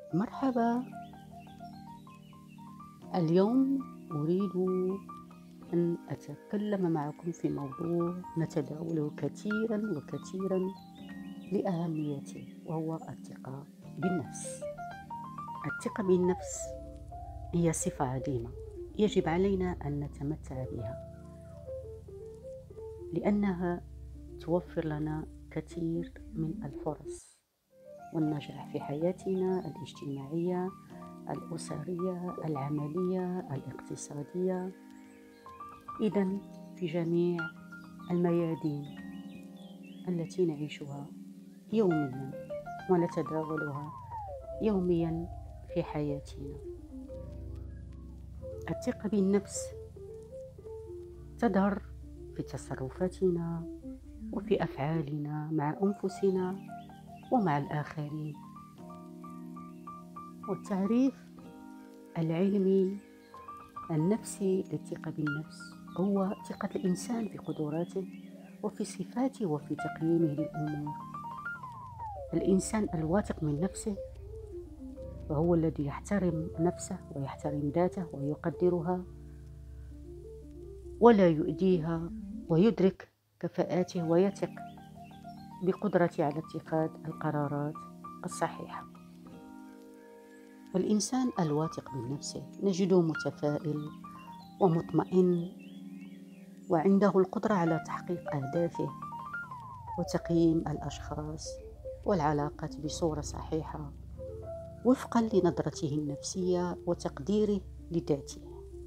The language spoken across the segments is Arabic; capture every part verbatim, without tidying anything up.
مرحبا. اليوم أريد أن أتكلم معكم في موضوع نتداوله كثيرا وكثيرا لأهميته، وهو الثقة بالنفس. الثقة بالنفس هي صفة عظيمة يجب علينا أن نتمتع بها، لأنها توفر لنا كثير من الفرص والنجاح في حياتنا الاجتماعية، الأسرية، العملية، الاقتصادية، إذن في جميع الميادين التي نعيشها يوميا ونتداولها يوميا في حياتنا. الثقة بالنفس تظهر في تصرفاتنا وفي أفعالنا مع أنفسنا ومع الآخرين. والتعريف العلمي النفسي للثقة بالنفس هو ثقة الإنسان في قدراته وفي صفاته وفي تقييمه للأمور. الإنسان الواثق من نفسه وهو الذي يحترم نفسه ويحترم ذاته ويقدرها ولا يؤذيها، ويدرك كفاءاته ويثق بقدرته على اتخاذ القرارات الصحيحة. والإنسان الواثق من نفسه نجده متفائل ومطمئن، وعنده القدرة على تحقيق أهدافه وتقييم الأشخاص والعلاقات بصورة صحيحة وفقا لنظرته النفسية وتقديره لذاته.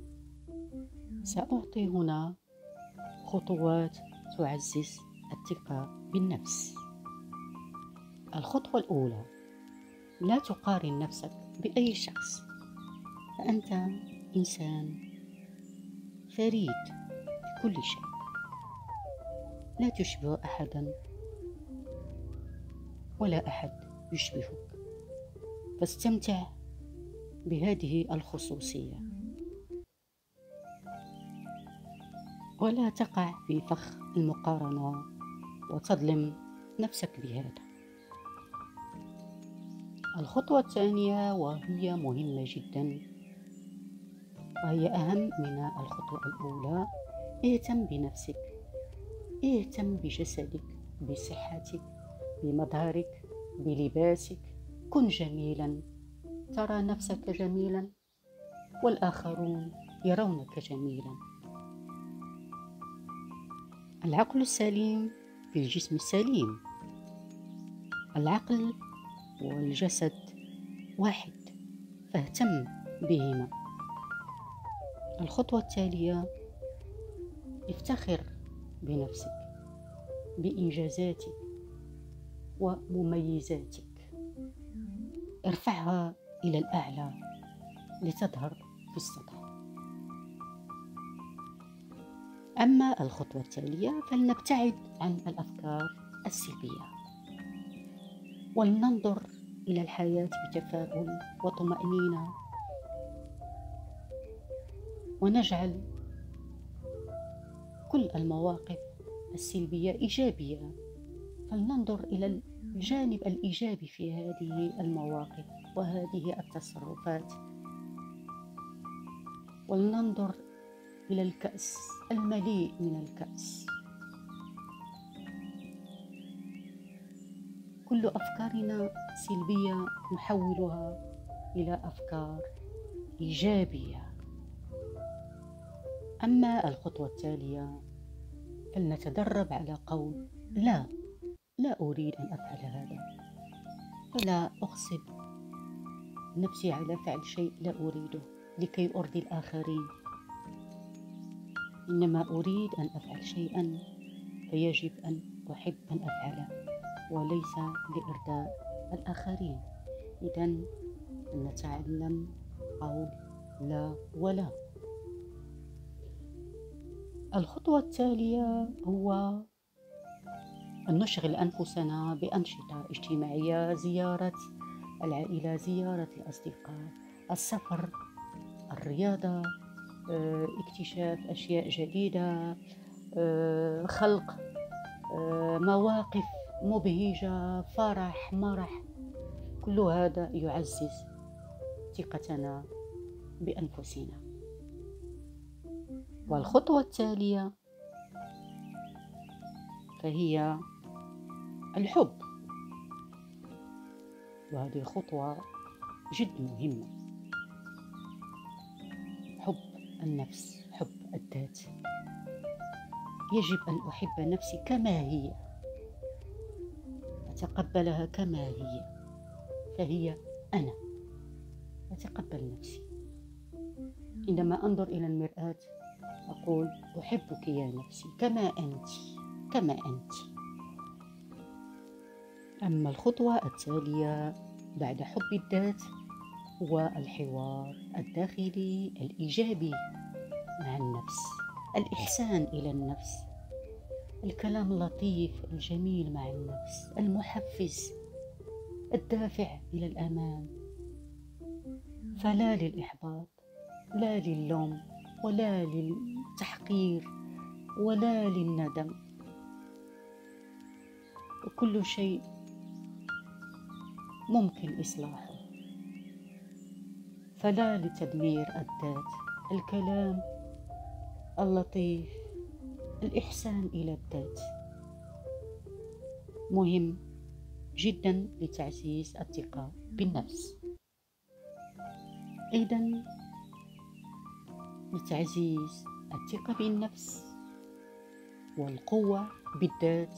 سأعطي هنا خطوات تعزز الثقة بالنفس. الخطوة الأولى: لا تقارن نفسك بأي شخص، فأنت إنسان فريد في كل شيء، لا تشبه أحدا ولا أحد يشبهك، فاستمتع بهذه الخصوصية ولا تقع في فخ المقارنة وتظلم نفسك بهذا. الخطوة الثانية وهي مهمة جدا وهي أهم من الخطوة الأولى: اهتم بنفسك، اهتم بجسدك، بصحتك، بمظهرك، بلباسك. كن جميلا، ترى نفسك جميلا والآخرون يرونك جميلا. العقل السليم في الجسم السليم. العقل والجسد واحد، فاهتم بهما. الخطوة التالية: افتخر بنفسك، بإنجازاتك ومميزاتك، ارفعها إلى الأعلى لتظهر في السطح. أما الخطوة التالية فلنبتعد عن الأفكار السلبية ولننظر إلى الحياة بتفاؤل وطمأنينة، ونجعل كل المواقف السلبية إيجابية. فلننظر إلى الجانب الإيجابي في هذه المواقف وهذه التصرفات، ولننظر إلى الكأس المليء من الكأس. كل أفكارنا سلبية نحولها إلى أفكار إيجابية. أما الخطوة التالية فلنتدرب على قول لا، لا أريد أن أفعل هذا، فلا أغصب نفسي على فعل شيء لا أريده لكي أرضي الآخرين، إنما أريد أن أفعل شيئا فيجب أن أحب أن أفعله وليس لإرضاء الآخرين. إذن نتعلم قول لا ولا. الخطوة التالية هو أن نشغل أنفسنا بأنشطة اجتماعية: زيارة العائلة، زيارة الأصدقاء، السفر، الرياضة، اكتشاف أشياء جديدة، خلق مواقف مبهجة، فرح، مرح. كل هذا يعزز ثقتنا بأنفسنا. والخطوة التالية فهي الحب، وهذه خطوة جد مهمة. حب النفس، حب الذات. يجب أن أحب نفسي كما هي، أتقبلها كما هي، فهي أنا. أتقبل نفسي. عندما أنظر إلى المرآة أقول أحبك يا نفسي كما أنت، كما أنت. أما الخطوة التالية بعد حب الذات هو الحوار الداخلي الإيجابي مع النفس، الإحسان إلى النفس، الكلام اللطيف الجميل مع النفس، المحفز، الدافع إلى الأمام، فلا للإحباط، لا للوم، ولا للتحقير، ولا للندم. وكل شيء ممكن إصلاحه، فلا لتدمير الذات. الكلام اللطيف، الإحسان إلى الذات مهم جدا لتعزيز الثقة بالنفس. إذن لتعزيز الثقة بالنفس والقوة بالذات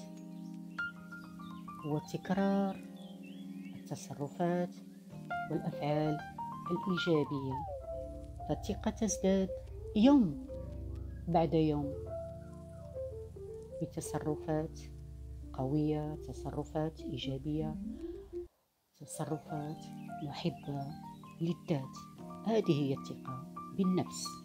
وتكرار التصرفات والأفعال الإيجابية، فالثقة تزداد يوم بعد يوم بتصرفات قوية، تصرفات إيجابية، تصرفات محبة للذات. هذه هي الثقة بالنفس.